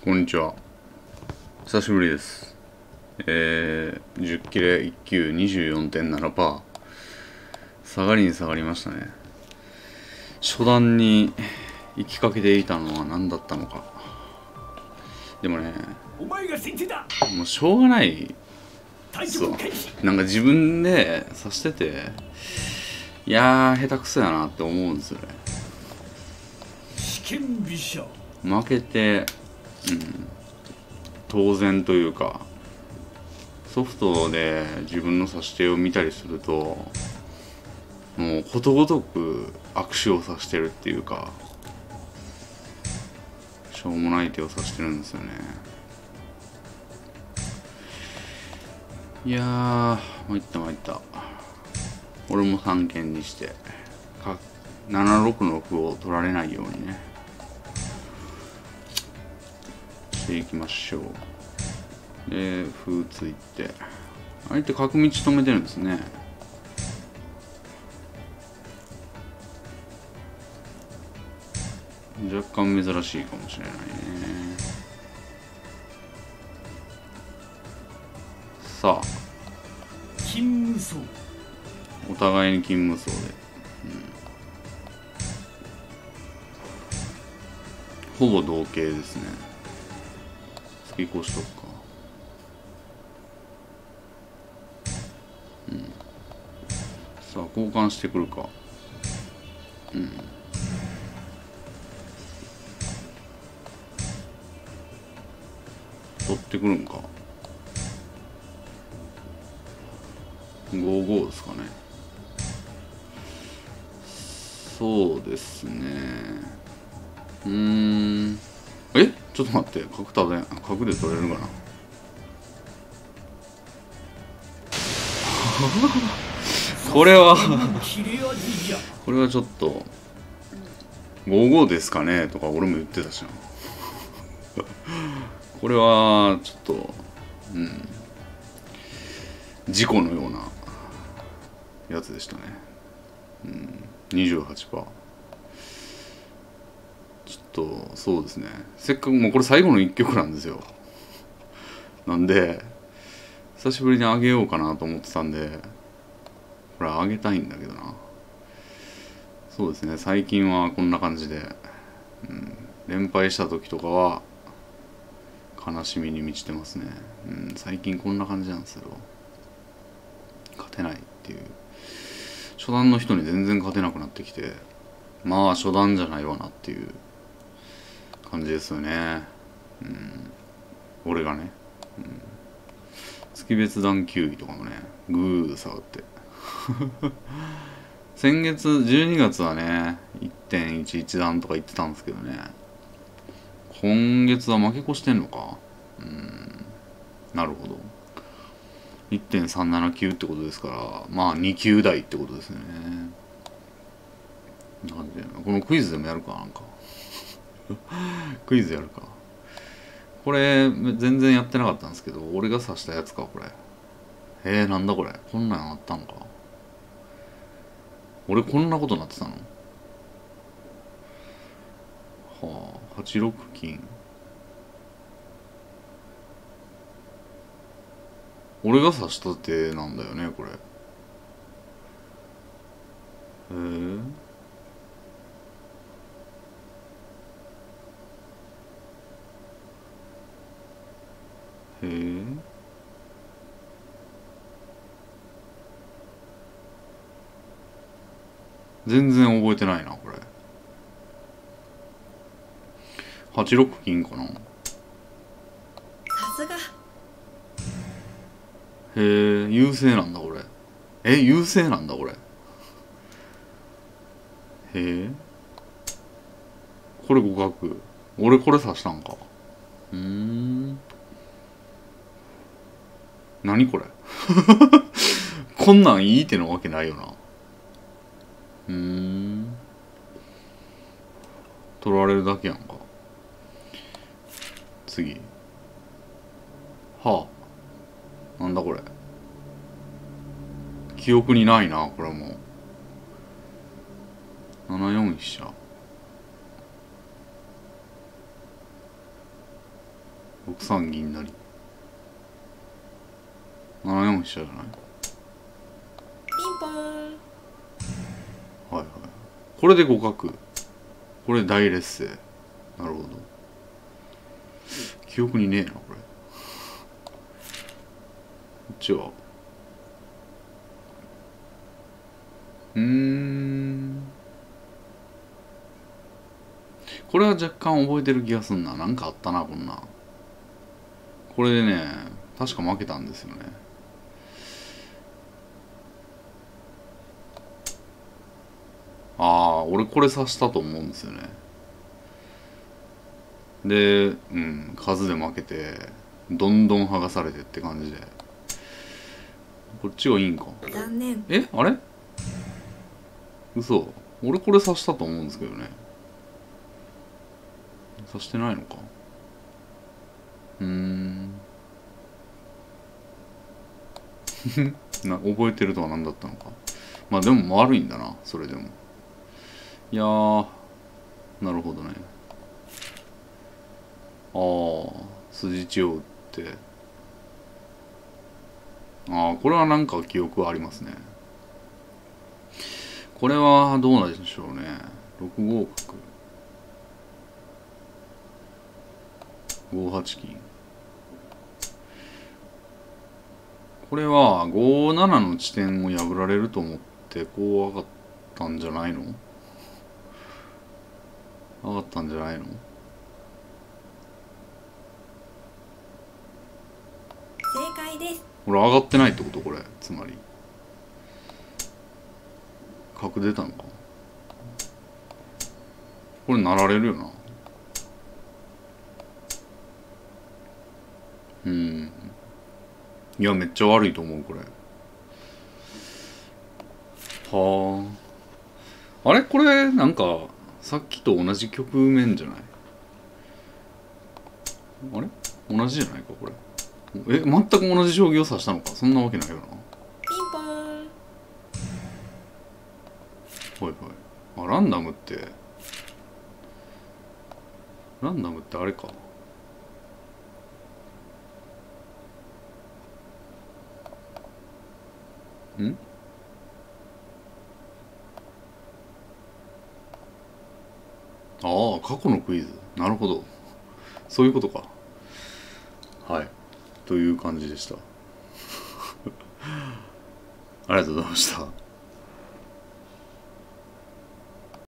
こんにちは。久しぶりです。10切れ1級 24.7%。下がりに下がりましたね。初段に行きかけていたのは何だったのか。でもね、もうしょうがないっすわ。なんか自分で指してて、いやー、下手くそやなって思うんですよね。負けて、当然というか、ソフトで自分の指し手を見たりすると、もうことごとく悪手を指してるっていうか、しょうもない手を指してるんですよね。いやー、参った。俺も三間にして76の歩を取られないようにねしていきましょう。で、歩ついて相手角道止めてるんですね。若干珍しいかもしれないね。さあ、 金無双、 お互いに金無双で、ほぼ同型ですね。突き越しとくか。さあ、交換してくるか。取ってくるんか。55ですかね。そうですね。ちょっと待って、角で取れるかな。これはこれはちょっと55ですかねとか俺も言ってたしな。これはちょっと事故のようなやつでしたね。28%。ちょっとそうですね。せっかくもうこれ最後の1曲なんですよ。なんで久しぶりにあげようかなと思ってたんで、これあげたいんだけどな。そうですね、最近はこんな感じで、連敗した時とかは悲しみに満ちてますね。最近こんな感じなんですよ。勝てないっていう。初段の人に全然勝てなくなってきて、まあ初段じゃないわなっていう感じですよね。俺がね、月別段9位とかもね、ぐー下がって先月12月はね 1.11 段とか言ってたんですけどね、今月は負け越してんのか。なるほど。1.379 ってことですから、まあ2級台ってことですよね。なんでこのクイズでもやるか。なんかクイズやるか。これ全然やってなかったんですけど、俺が指したやつかこれ。なんだこれ、こんなんあったんか。俺こんなことなってたの。はあ、8六金。俺が指した手なんだよねこれ。へえ。全然覚えてないなこれ。8六金かな。 さすが。 へえ、優勢なんだこれ。優勢なんだこれ。へえ。これ互角。俺これ指したんか。何これこんなんいい手のわけないよな。取られるだけやんか。次。はあ、なんだこれ。記憶にないなこれも。7四飛車。 6三銀成7四飛車じゃない？ ピンポーン。 はいはい。これで互角。これ大劣勢。なるほど。記憶にねえなこれ。こっちはこれは若干覚えてる気がすんな。なんかあったなこんな。これでね、確か負けたんですよね。ああ、俺これ指したと思うんですよね。で、数で負けて、どんどん剥がされてって感じで。こっちがいいんか。 残念。 え、あれ？嘘。俺これ指したと思うんですけどね。指してないのか。覚えてるとは何だったのか。まあでも悪いんだな、それでも。いやー、なるほどね。ああ、筋血を打って。ああ、これはなんか記憶はありますね。これはどうなんでしょうね。6五角。5八金。これは5七の地点を破られると思ってこう上がったんじゃないの？上がったんじゃないの？ 正解です。 これ上がってないってこと？これつまり角出たのか。これなられるよな。いやめっちゃ悪いと思うこれ。はあ。あれこれなんかさっきと同じ局面じゃない？あれ同じじゃないかこれ。全く同じ将棋を指したのか。そんなわけないよな。 ピンポーン。 はいはい。ランダムってあれか。ん？ああ、過去のクイズ。なるほど。そういうことか。はい。という感じでした。ありがとうございました。